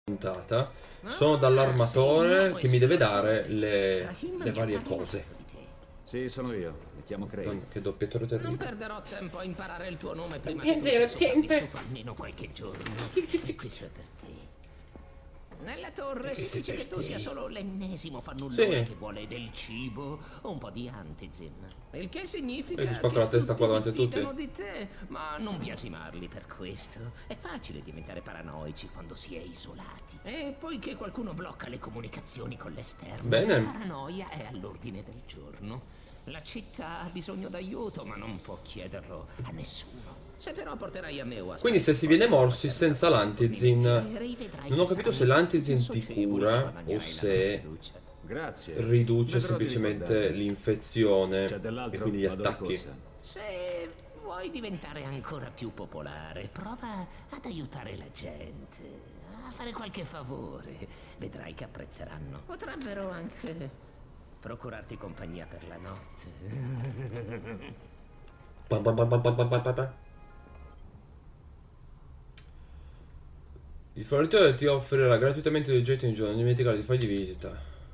puntata. Sono dall'armatore che mi deve dare le varie cose. Sì, sono io. Mi chiamo Crane. Che doppiatore Non terribile. perderò tempo a imparare il tuo nome prima Non che tu perdere sia tempo. sopravvissuto almeno qualche giorno. Questo è per te. Nella torre si dice che tu sia solo l'ennesimo fannullone che vuole del cibo o un po' di antizin. Il che significa E ti spacco che la testa qua tutti davanti a tutti. diffidano di te, ma non biasimarli per questo. È facile diventare paranoici quando si è isolati. E poiché qualcuno blocca le comunicazioni con l'esterno, Bene. la paranoia è all'ordine del giorno. La città ha bisogno d'aiuto, ma non può chiederlo a nessuno. Se però porterai a me o a Quindi se si viene morsi senza l'antizin, non ho capito se l'antizin ti cura o se Grazie. riduce Vedrò di semplicemente ricordarmi. l'infezione C'è dell'altro? e quindi gli Vado alla attacchi. corsa. Se vuoi diventare ancora più popolare, prova ad aiutare la gente, a fare qualche favore. Vedrai che apprezzeranno. Potrebbero anche procurarti compagnia per la notte. Pam, pam, pam, pam, pam, pam, pam, pam. Il fornitore ti offrirà gratuitamente degli oggetti in giorno, non dimenticare di fargli visita.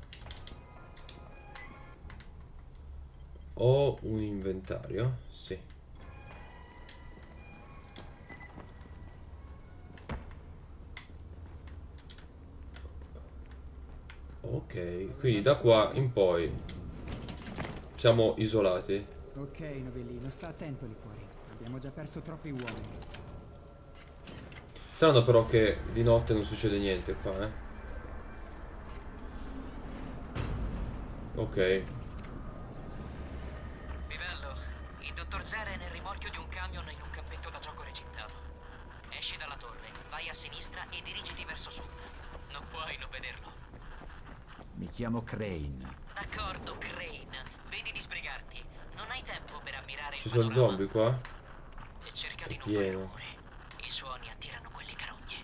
Ho un inventario? Sì. Ok, quindi da qua in poi siamo isolati. Ok, Novellino, sta attento lì fuori. Abbiamo già perso troppi uomini. Strano però che di notte non succede niente qua, eh. Ok. Livello, il dottor Zera è nel rimorchio di un camion in un campetto da gioco recintato. Esci dalla torre, vai a sinistra e dirigiti verso sud. Non puoi non vederlo. Mi chiamo Crane. D'accordo, Crane. Vedi di sbrigarti. Non hai tempo per ammirare il Ci sono panorama. zombie qua? E cerca È di non fare pieno. rumore. I suoni attirano quelle carogne.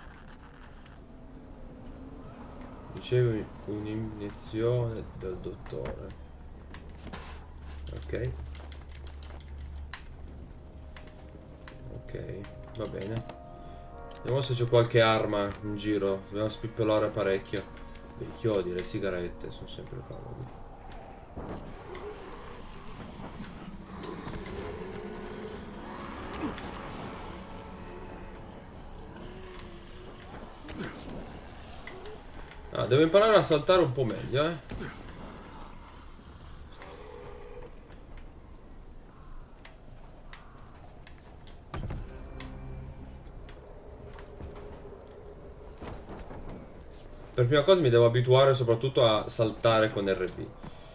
Ricevi un'iniezione dal dottore. Ok. Ok, va bene. Vediamo se c'è qualche arma in giro. Dobbiamo spippolare parecchio. I chiodi, le sigarette sono sempre comodi. Ah, devo imparare a saltare un po' meglio, eh. Per prima cosa mi devo abituare soprattutto a saltare con RB.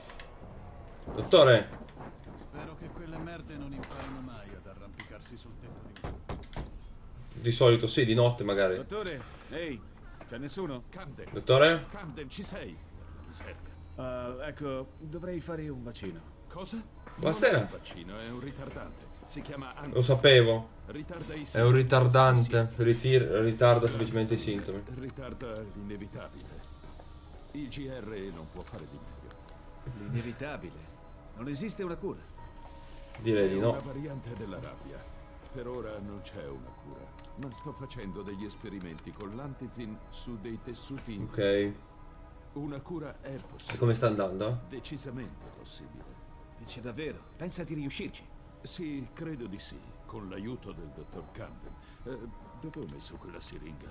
Dottore! Spero che quelle merde non imparino mai ad arrampicarsi sul tetto di... Di solito sì, di notte magari. Dottore, ehi, c'è nessuno? Camden, Dottore? Camden, ci sei? Mi serve. Ecco, dovrei fare un vaccino. Cosa? Buonasera. Non è un vaccino, è un ritardante. Si chiama Lo sapevo. Ritarda i È sintomi. un ritardante. Sì, Ritarda semplicemente i sintomi. ritarda l'inevitabile. Il GR non può fare di meglio. L'inevitabile. Non esiste una cura. Direi È di una no. variante della rabbia. Per ora non c'è una cura, ma sto facendo degli esperimenti con l'antizin su dei tessuti. Ok. Una cura è E possibile. come sta andando? Decisamente possibile. Dice davvero? Pensa di riuscirci? Sì, credo di sì, con l'aiuto del dottor Camden. Dove ho messo quella siringa?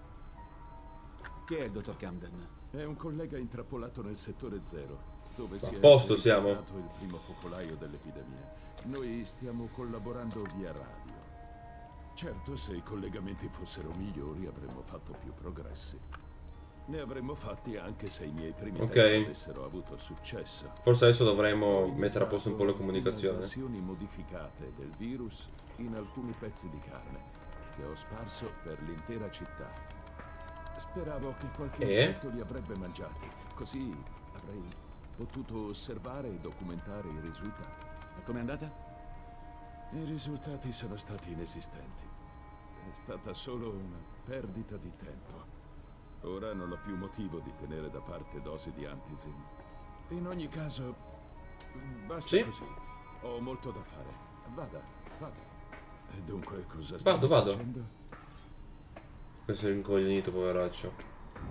Chi è il dottor Camden? È un collega intrappolato nel settore zero, dove si A è posto siamo. infiltrato il primo focolaio dell'epidemia. Noi stiamo collaborando via radio. Certo, se i collegamenti fossero migliori avremmo fatto più progressi. Ne avremmo fatti anche se i miei primi Ok. test avessero avuto successo. Forse adesso dovremmo Ho mettere a posto un po' le iniziato comunicazioni. versioni modificate del virus in alcuni pezzi di carne che ho sparso per l'intera città. Speravo che qualche infetto li avrebbe mangiati, così avrei potuto osservare e documentare i risultati. E com'è andata? I risultati sono stati inesistenti. È stata solo una perdita di tempo. Ora non ho più motivo di tenere da parte dosi di antizin. In ogni caso, basta Sì? così. Ho molto da fare. Vada. E dunque cosa Vado. facendo? Questo è incoglionito, poveraccio.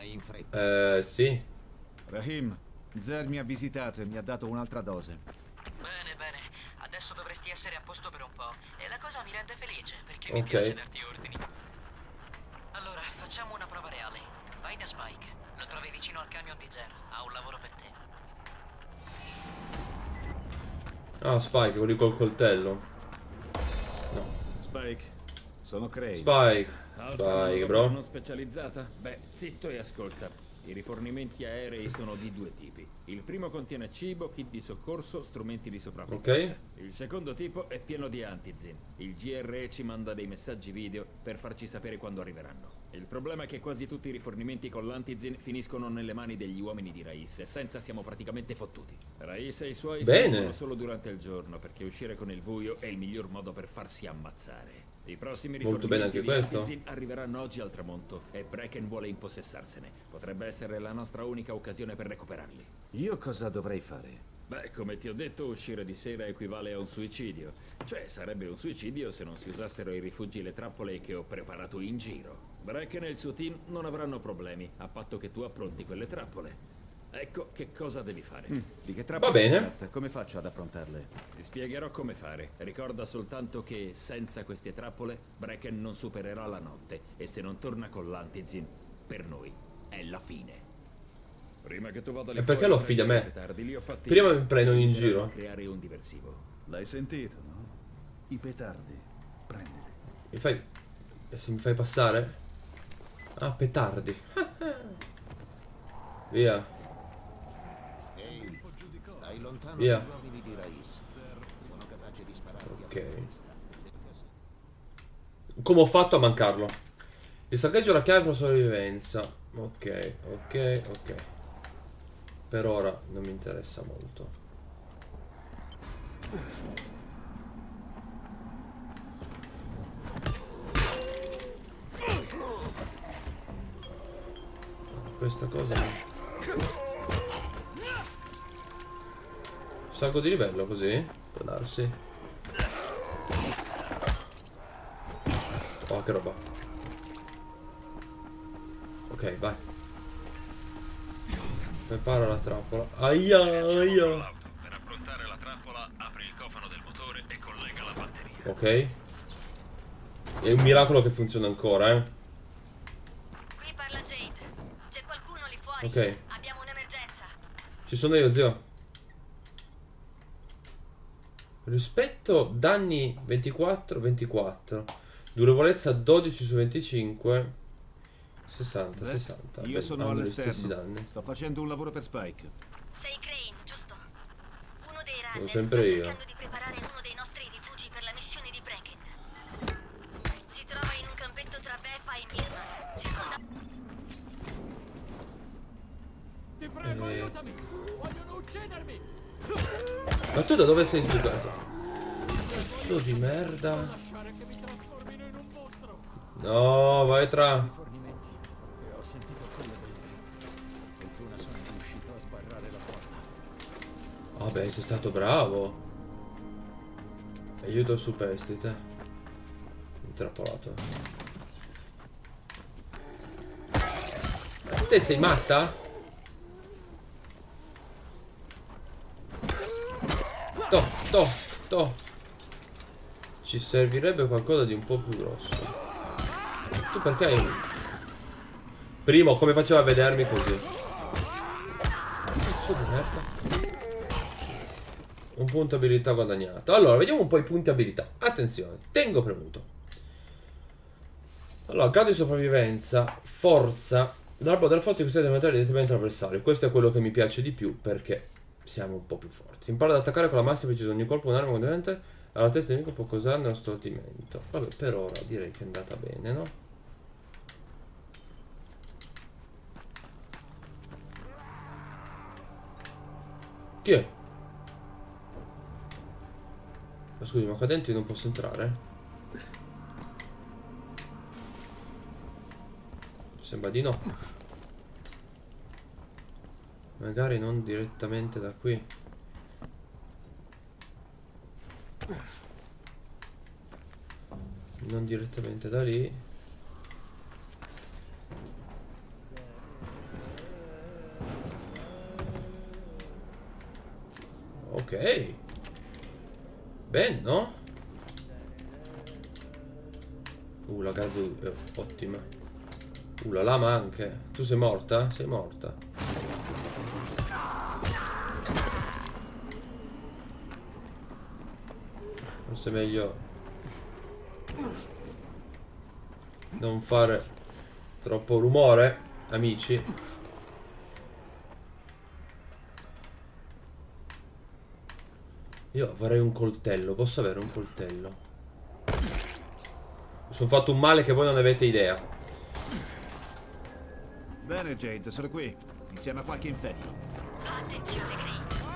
Vai in fretta. Sì. Rahim, Zer mi ha visitato e mi ha dato un'altra dose. Bene, bene. Adesso dovresti essere a posto per un po'. E la cosa mi rende felice, perché mi piace darti ordini. Allora, facciamo una prova reale. Vai da Spike. Lo trovi vicino al camion di Zer. Ha un lavoro per te. Ah, Spike, quelli col coltello. No. Spike, sono Crane. Spike. Altra Spike, nuova bro. non specializzata? Beh, zitto e ascolta. I rifornimenti aerei sono di due tipi. Il primo contiene cibo, kit di soccorso, strumenti di sopravvivenza. Il secondo tipo è pieno di antizin. Il GRE ci manda dei messaggi video per farci sapere quando arriveranno. Il problema è che quasi tutti i rifornimenti con l'antizin finiscono nelle mani degli uomini di Rais e senza siamo praticamente fottuti. Rais e i suoi si muovono solo durante il giorno perché uscire con il buio è il miglior modo per farsi ammazzare. I prossimi Molto bene rifornimenti anche di questo. antizin arriveranno oggi al tramonto e Brecken vuole impossessarsene. Potrebbe essere la nostra unica occasione per recuperarli. Io cosa dovrei fare? Beh, come ti ho detto, uscire di sera equivale a un suicidio. Cioè, sarebbe un suicidio se non si usassero i rifugi e le trappole che ho preparato in giro. Brecken e il suo team non avranno problemi, a patto che tu appronti quelle trappole. Ecco che cosa devi fare. Di che trappole Va bene. si tratta? Come faccio ad approntarle? Ti spiegherò come fare. Ricorda soltanto che senza queste trappole Brecken non supererà la notte e se non torna con l'antizin, per noi è la fine. Prima che tu vada lì E perché fuori, lo affidi a me? petardi, li ho fatti Prima io. mi prendono in Bisognerà giro. creare un diversivo. L'hai sentito, no? I petardi. Prendili. Mi fai... se mi fai passare? Ah, petardi. Via. Ehi, stai lontano Via. dagli uomini di Rais. Sono capace di spararti Ok. alla testa. Come ho fatto a mancarlo? Il saccheggio è la chiave per la sopravvivenza. Ok, ok, ok. Per ora non mi interessa molto. Questa cosa salgo di livello così? Può darsi. Oh, che roba. Ok, vai. Prepara la trappola. Aia, aia. Per approntare la trappola, apri il cofano del motore e collega la batteria. Ok. È un miracolo che funziona ancora, eh. Qui parla Jade. C'è qualcuno lì fuori? Ok. Abbiamo un'emergenza. Ci sono io, zio. Rispetto danni 24. Durevolezza 12 su 25. 60, 60. Io Beh, sono hanno gli stessi all'esterno. danni. Sto facendo un lavoro per Spike. Sei Crane, giusto? Uno dei Sono runner sempre sta io. cercando di preparare uno dei nostri rifugi per la missione di Brecken. Si trova in un campetto tra Beffa e Mirma. Circondato. Ti prego, aiutami! Vogliono uccidermi! Ma tu da dove sei sbucato? Cazzo di merda. Lasciare che mi trasformino in un mostro! No, vai tra. Rifornimenti. E ho sentito quello del vento. Fortuna sono riuscito a sbarrare la porta. Vabbè, sei stato bravo. Aiuto superstite. Intrappolato. Ma te sei matta? Toh. Ci servirebbe qualcosa di un po' più grosso. Tu perché? Primo, come faceva a vedermi così? Cazzo di merda. Un punto abilità guadagnato. Allora, vediamo un po' i punti abilità. Attenzione, tengo premuto. Allora, grado di sopravvivenza, forza. L'arbo della forza è costretto a aumentare direttamente l'avversario. Questo è quello che mi piace di più perché siamo un po' più forti. Impara ad attaccare con la massima precisione. Ogni colpo un'arma condivente alla testa del nemico può causarne uno stordimento. Vabbè, per ora direi che è andata bene, no? Chi è? Ma scusi, ma qua dentro io non posso entrare? Sembra di no. Magari non direttamente da qui. Non direttamente da lì. Ok. Bene, no? La gazza è ottima. La lama anche. Tu sei morta? Sei morta. Forse è meglio non fare troppo rumore, amici. Io vorrei un coltello. Posso avere un coltello? Mi sono fatto un male che voi non avete idea. Bene, Jade, sono qui. Insieme a qualche infetto. Attenzione, Green.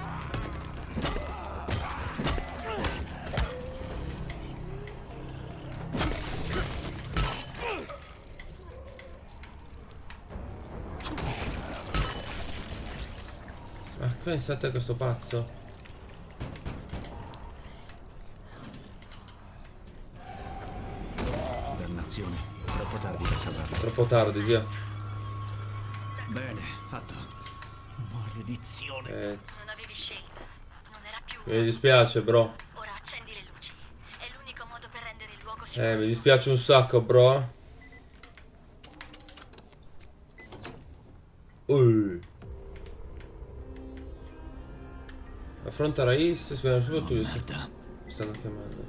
Ma pensate a questo pazzo? Dannazione. Troppo tardi per salvarlo. Troppo tardi, via. Bene, fatto. Maledizione. Non avevi scelta. Non era più. Mi dispiace, bro. Ora accendi le luci. È l'unico modo per rendere il luogo sicuro. Mi dispiace un sacco, bro. Affronta Rais, si vedono solo tu. Mi stanno chiamando.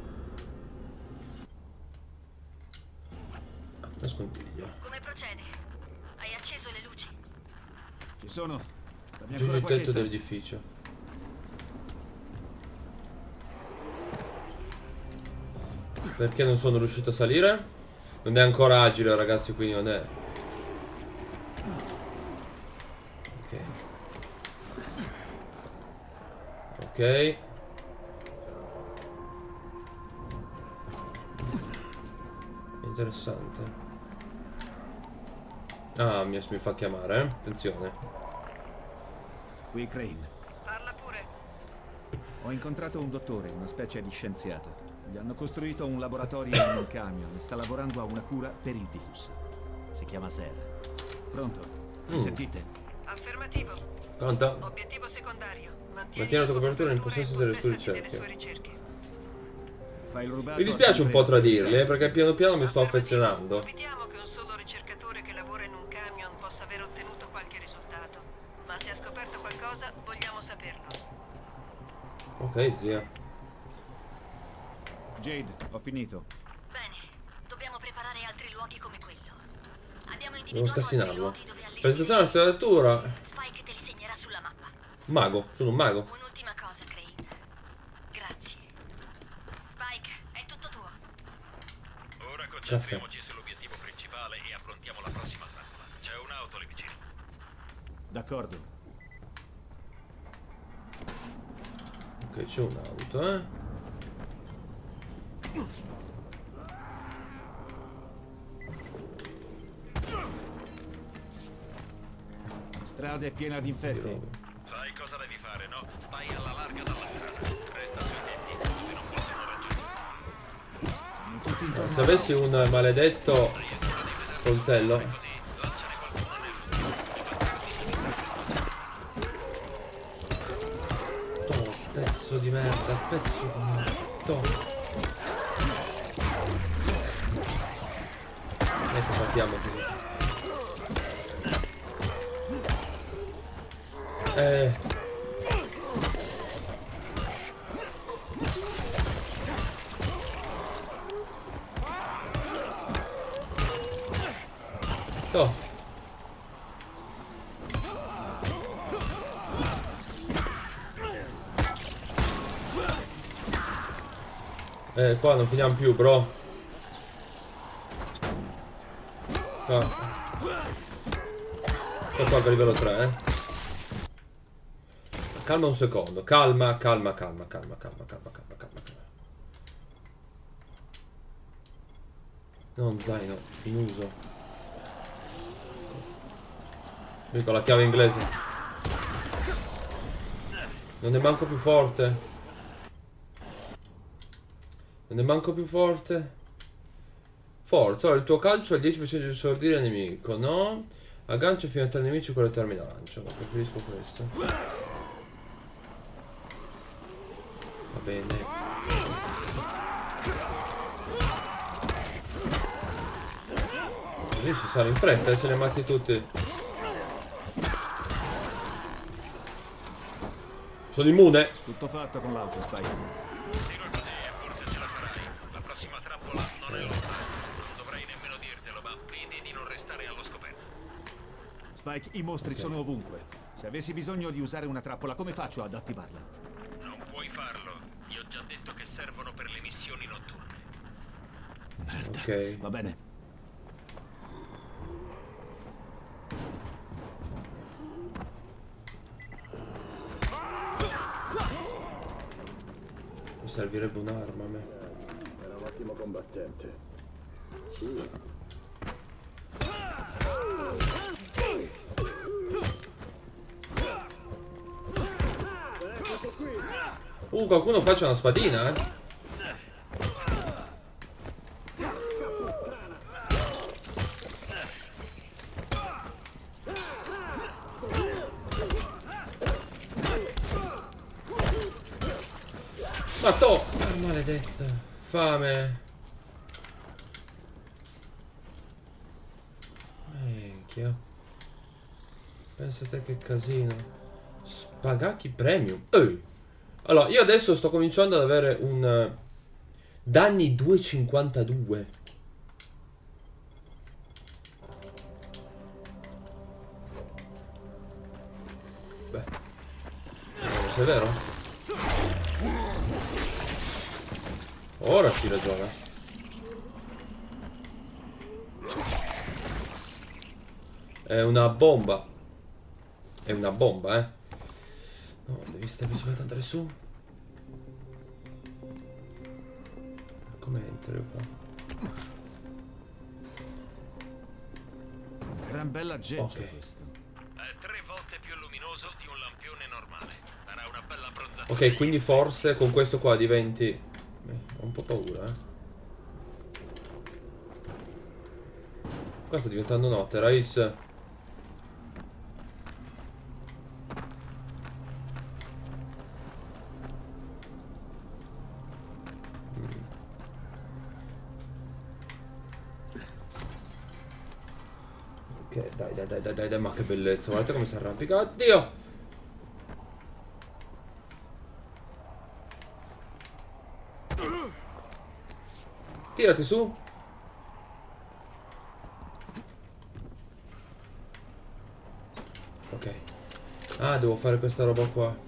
Nascondiglio. Come procede? Hai acceso le luci? Ci sono. Dammi Giù ancora il qualche tetto istante. dell'edificio. Perché non sono riuscito a salire? Non è ancora agile, ragazzi, quindi non è. Ok. Ok. Interessante. Ah, mi fa chiamare, Attenzione. Qui Crane. Parla pure. Ho incontrato un dottore, una specie di scienziato. Gli hanno costruito un laboratorio in un camion e sta lavorando a una cura per il virus. Si chiama Ser. Pronto? Mi sentite? Affermativo. Pronto? Obiettivo secondario. Mantieni la tua copertura in possesso delle sue ricerche. Fai il rubato. Mi dispiace un po' tradirli, perché piano piano mi sto affezionando. Dubitiamo che un solo ricercatore che lavora in un camion possa aver ottenuto qualche risultato. Ma se ha scoperto qualcosa, vogliamo saperlo. Ok, zia. Jade, ho finito. Bene. Dobbiamo preparare altri luoghi come quello. Abbiamo Devo individuato altri scassinarlo. luoghi dove Per allestire. scassinare la serratura. Spike te li segnerà sulla mappa. Mago, sono un mago. Un'ultima cosa, Crane. Grazie. Spike, è tutto tuo. Ora concentriamoci sull'obiettivo principale e affrontiamo la prossima trappola. C'è un'auto lì vicino. D'accordo. Ok, c'è un'auto, La strada è piena di infetti. Sai cosa devi fare, no? Stai alla larga dalla strada. Resta sui tetti, così non possono raggiungere. Se avessi un maledetto coltello. Oh, pezzo di merda, pezzo di merda. Ecco, partiamo così. Toh. Qua non finiamo più, bro. Qua. Qua a livello 3, Calma un secondo, calma. Non zaino, in uso. Qui con la chiave inglese. Non ne manco più forte. Forza, ora il tuo calcio ha il 10% di sordire al nemico, no? Aggancio fino a 3 nemici con le termine lancio. Ma preferisco questo. bene. Lì si sale in fretta se li ammazzi tutti. Sono immune. Tutto fatto con l'auto, Spike. Continua così e forse ce la farai. La prossima trappola non è lontana. Non dovrei nemmeno dirtelo, ma vedi di non restare allo scoperto. Spike, i mostri sono ovunque. Se avessi bisogno di usare una trappola, come faccio ad attivarla? Non puoi farlo. Io ho già detto che servono per le missioni notturne. Merda. Ok. Va bene. Mi servirebbe un'arma a me. Era un ottimo combattente. Sì. Qualcuno faccia una spadina, eh. Ma to! Maledetta. Fame. Minchia. Pensate che casino. Spagacchi premium. Ehi. Allora, io adesso sto cominciando ad avere un danni 2,52. Beh, se è vero? Ora ci ragiona. È una bomba. È una bomba, eh. No, devi semplicemente andare su. Come entri qua? Gran bella gente Ok. questo. È 3 volte più luminoso di un lampione normale. Darà una bella abbronzatura. Ok, quindi forse con questo qua diventi... ho un po' paura, eh. Qua sta diventando notte, Rais. Ok, dai, ma che bellezza, guardate come si arrampica. Oddio! Tirati su. Ok. Ah, devo fare questa roba qua.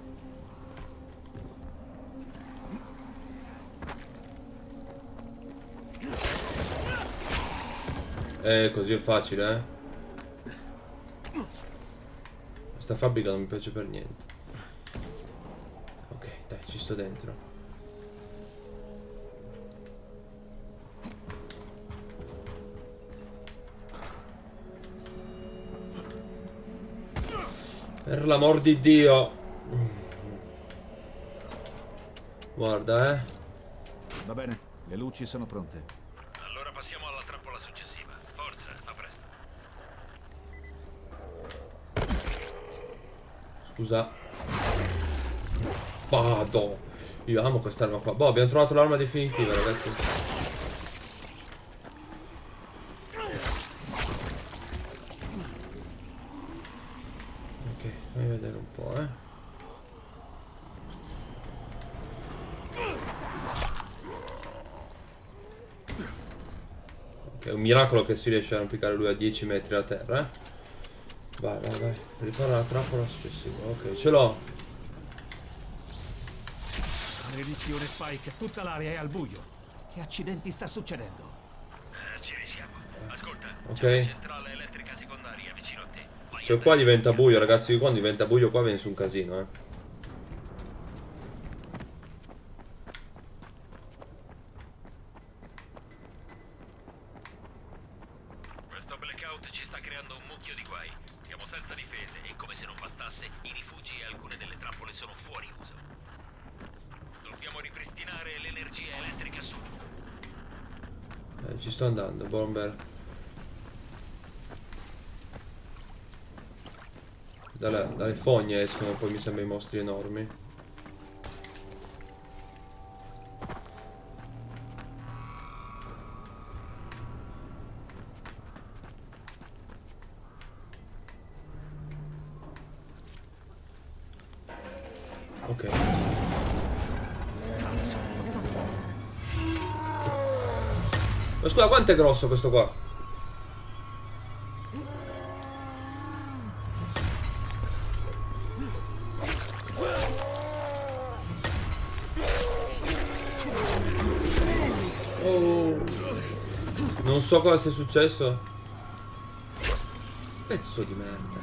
Così è facile, eh. Questa fabbrica non mi piace per niente. Ok, dai, ci sto dentro. Per l'amor di Dio. Guarda, eh. Va bene, le luci sono pronte. Allora passiamo alla trappola successiva. Forza, a presto. Scusa. Vado. Io amo quest'arma qua. Boh, abbiamo trovato l'arma definitiva, ragazzi. Ok, fammi vedere un po', eh. Ok, è un miracolo che si riesce a arrampicare lui a 10 metri da terra, eh. Vai, vai, vai. Ripara la trappola successiva. Ok, ce l'ho. Maledizione, Spike, tutta l'area è al buio. Che accidenti sta succedendo? Ci risiamo. Ascolta, Ok. c'è una centrale elettrica secondaria vicino a te. Vai Cioè qua diventa buio, ragazzi. Quando diventa buio qua viene su un casino, eh. Questo blackout ci sta creando un mucchio di guai. Siamo senza difese e come se non bastasse, i rifugi e alcune delle trappole sono fuori uso. Dobbiamo ripristinare l'energia elettrica su. Ci sto andando, bomber. Dalle fogne escono poi mi sembra i mostri enormi. Ok. Ma scusa, quanto è grosso questo qua? Oh. Non so cosa sia successo. Pezzo di merda.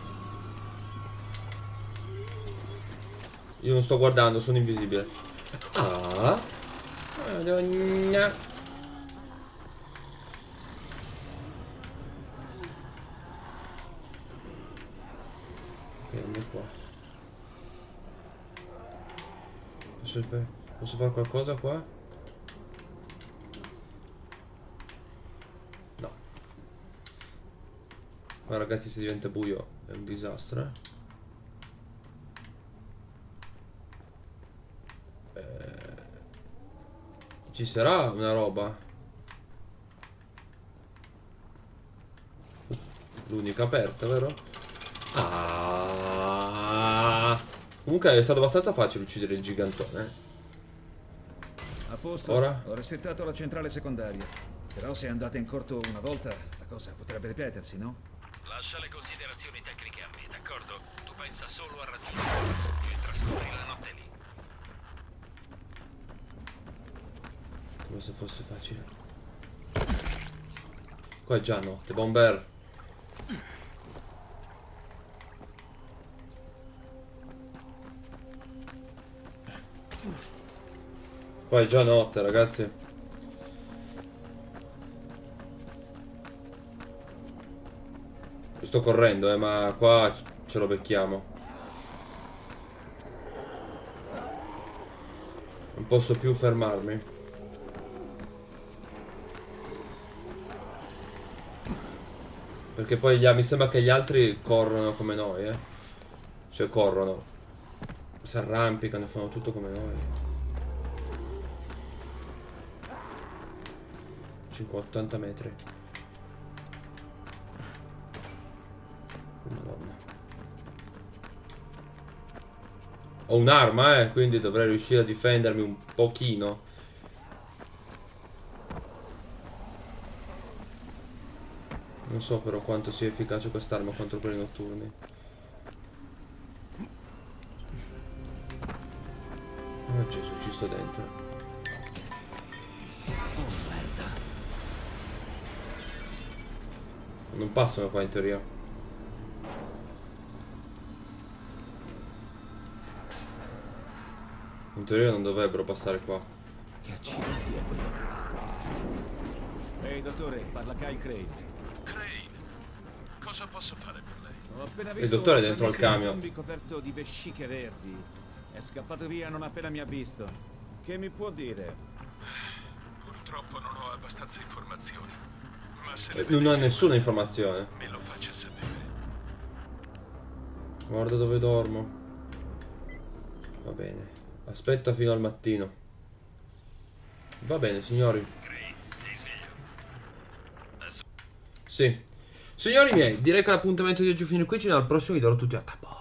Io non sto guardando, sono invisibile. Ah. Madonna. Ok, andiamo qua. Posso fare qualcosa qua? No. Ma ragazzi, se diventa buio è un disastro, Ci sarà una roba? L'unica aperta, vero? Ah. Comunque è stato abbastanza facile uccidere il gigantone. A posto. Ora? Ho resettato la centrale secondaria. Però se andate in corto una volta, la cosa potrebbe ripetersi, no? Lascia le considerazioni tecniche a me, d'accordo? Tu pensa solo a Radina e trascorri la notte lì. Come se fosse facile. Qua è già notte, bomber. Qua è già notte, ragazzi. Io sto correndo, ma qua ce lo becchiamo. Non posso più fermarmi. Perché poi mi sembra che gli altri corrono come noi, Cioè corrono. Si arrampicano, fanno tutto come noi. 50-80 metri. Madonna. Ho un'arma, quindi dovrei riuscire a difendermi un pochino. Non so però quanto sia efficace quest'arma contro quelli notturni. Oh Gesù, ci sto dentro. Oh merda. Non passano qua in teoria. In teoria non dovrebbero passare qua. Che accidenti è quello? Ehi dottore, parla Kyle Crane. Cosa posso fare per lei? Ho appena Il visto dottore è un dentro al stranissimo camion. zombie coperto di vesciche verdi. È scappato via non appena mi ha visto. Che mi può dire? Purtroppo non ho abbastanza informazioni. Ma se Non ho nessuna informazione. me lo faccia sapere. Guarda dove dormo. Va bene. Aspetta fino al mattino. Va bene, signori. Sì. Signori miei, direi che l'appuntamento di oggi finisce qui. Ci vediamo al prossimo video. Allora tutti a capo.